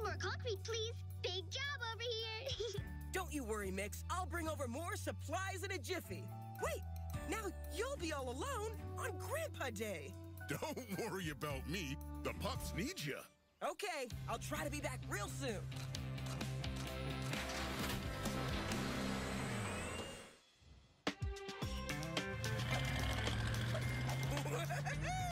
More concrete, please. Big job over here. Don't you worry, Mix. I'll bring over more supplies in a jiffy. Wait, now you'll be all alone on Grandpa Day. Don't worry about me. The pups need you. Okay, I'll try to be back real soon.